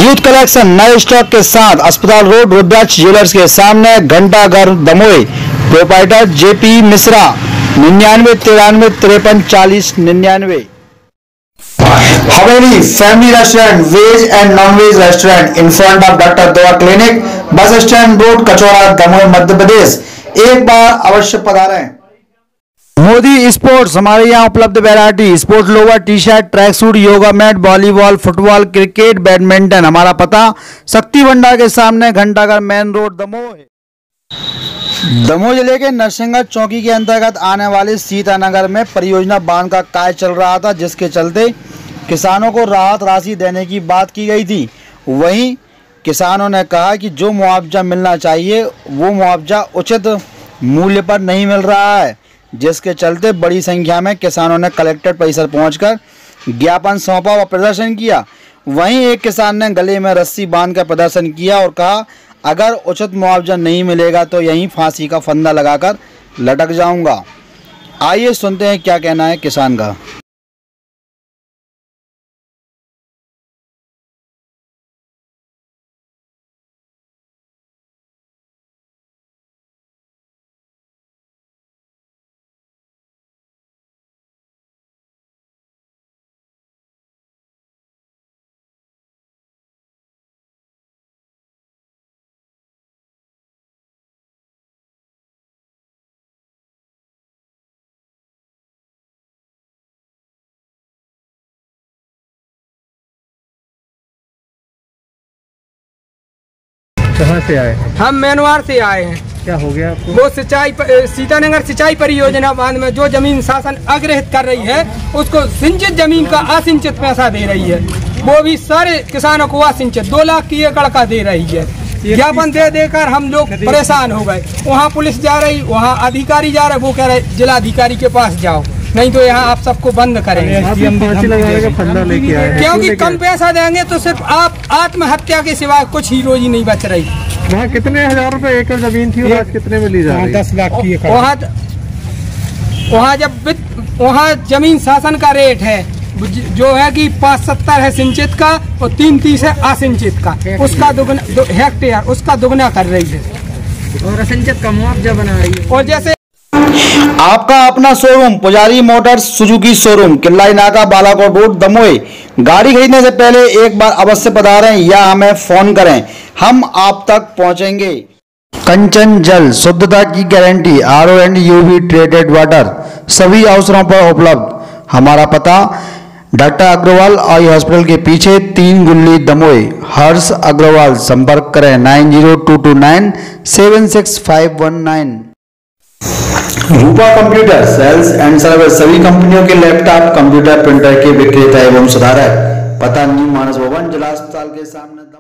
Youth collection नए stock के साथ अस्पताल रोड रुद्राक्ष ज्वेलर्स के सामने घंटाघर Damoh. Proprietor JP Mishra 9993534099। Haveli family restaurant veg and non veg restaurant in front of doctor Dawa clinic, bus stand road, Kachaura, Damoh, Madhya Pradesh. एक बार अवश्य पधारें। मोदी स्पोर्ट्स, हमारे यहाँ उपलब्ध variety sports lower, T shirt, track suit, yoga mat, volleyball, football, cricket, badminton. हमारा पता शक्ति भंडार के सामने, घंटाघर मेन रोड, दमोह। दमोह जिले के नरसिंहगढ़ चौकी के अंतर्गत आने वाले सीतानगर में परियोजना बांध का कार्य चल रहा था, जिसके चलते किसानों को राहत राशि देने की बात की गई थी। वहीं किसानों ने कहा कि जो मुआवजा मिलना चाहिए वो मुआवजा उचित मूल्य पर नहीं मिल रहा है, जिसके चलते बड़ी संख्या में किसानों ने कलेक्टर परिसर पहुंचकर ज्ञापन सौंपा व प्रदर्शन किया। वहीं एक किसान ने गले में रस्सी बांधकर प्रदर्शन किया और कहा, अगर उचित मुआवजा नहीं मिलेगा तो यहीं फांसी का फंदा लगाकर लटक जाऊंगा। आइए सुनते हैं क्या कहना है किसान का। कहाँ से आए? हम मैनवार से आए हैं। क्या हो गया आपको? वो सीतानगर सिंचाई परियोजना बांध में जो जमीन शासन अग्रहित कर रही है उसको सिंचित जमीन का असिंचित पैसा दे रही है। वो भी सारे किसानों को असिंचित 2 लाख की एकड़ का दे रही है। ज्ञापन दे देकर हम लोग परेशान हो गए। वहाँ पुलिस जा रही, वहाँ अधिकारी जा रहे, वो कह रहे जिलाधिकारी के पास जाओ, नहीं तो यहाँ आप सबको बंद करेंगे। क्योंकि कम पैसा देंगे तो सिर्फ आप आत्महत्या के सिवाय कुछ ही रोजी नहीं बच रही। वहाँ कितने हजार रुपए एकड़ जमीन थी और आज कितने में ली जा रही है? 10 लाख की एकड़। वहाँ जमीन शासन का रेट है जो है कि 570 है सिंचित का और 330 है असिंचित का, उसका दुगना हेक्टेयर उसका दुगना कर रही है और असिंचित का मुआवजा बना रही है। और जैसे आपका अपना शोरूम पुजारी मोटर्स सुजुकी शोरूम, किल्लाई नाका, बालाकोट रोड, दमोह। गाड़ी खरीदने से पहले एक बार अवश्य पधारें या हमें फोन करें, हम आप तक पहुंचेंगे। कंचन जल, शुद्धता की guarantee, RO and UV treated water, सभी अवसरों पर उपलब्ध। हमारा पता डॉक्टर अग्रवाल आई हॉस्पिटल के पीछे 3 गुल्ली, दमोह। हर्ष अग्रवाल, संपर्क करें 9022976519। Rupa computer sales and service, सभी कंपनियों के लैपटॉप, कंप्यूटर, प्रिंटर के विक्रेता एवं सुधारक। पता न्यू मानस भवन, जिला अस्पताल के सामने।